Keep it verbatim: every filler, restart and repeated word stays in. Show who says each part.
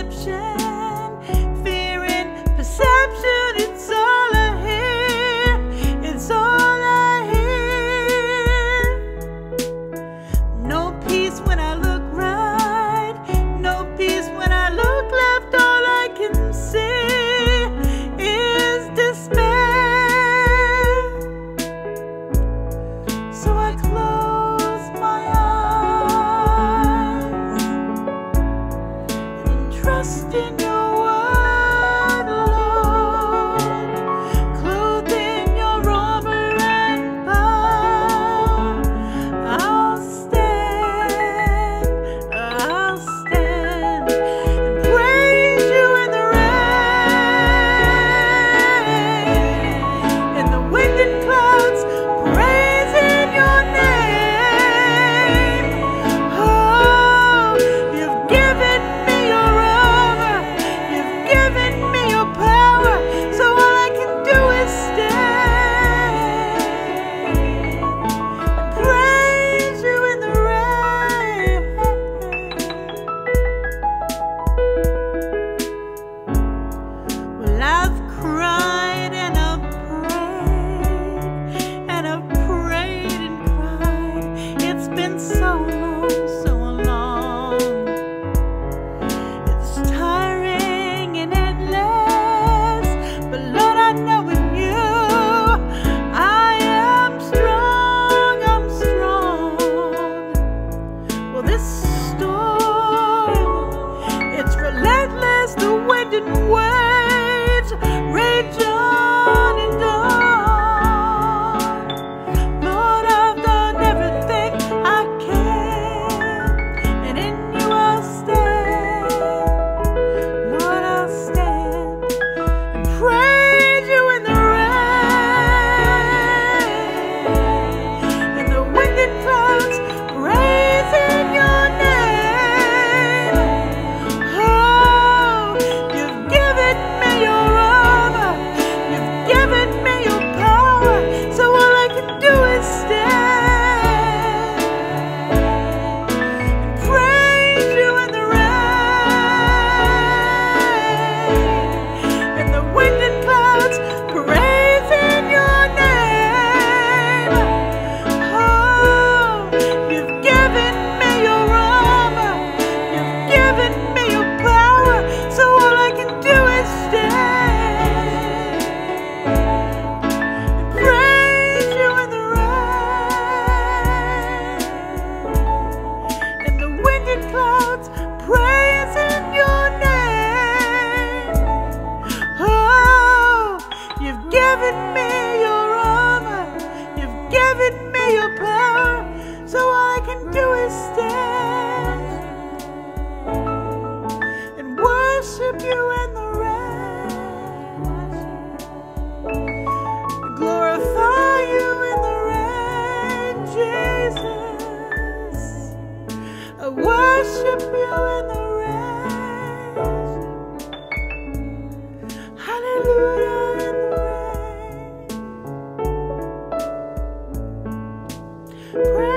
Speaker 1: deception, fear and perception. It's all I hear, it's all I hear. No peace when I look right, no peace when I look left. All I can see is despair. So I close my eyes and trust in your word, Lord, clothed in your armor and power. I'll stand, I'll stand and praise you in the rain, in the wind and clouds, praising your name. Oh, you've given me your armor, you've given me your power, so all I can do is stand and praise you in the rain. Well, I've cried and I've prayed and I've prayed and cried. It's been so long, so long. It's tiring and endless, but Lord, I know in you I am strong, I'm strong. Well, this storm, it's relentless, the wind and waves rage on and on. Lord, I've done everything I can, and in you I'll stand. Lord, I'll stand and praise you in the rain, in the wind and clouds, praising your name. Oh, you've given me your armor, you've given me your power, so all I can do is stand and praise you in the rain, in the wind and clouds, praising your name. Oh, you've given me your armor, you've given me your power, so all I can do is stand and praise you in the rain, in the wind and clouds, praising your name. Oh, you've given me your armor, you've given me your power, so all I can do is stand and worship you in the rain, glorify you in the rain, Jesus. I worship you in the rain, hallelujah in the rain. Praise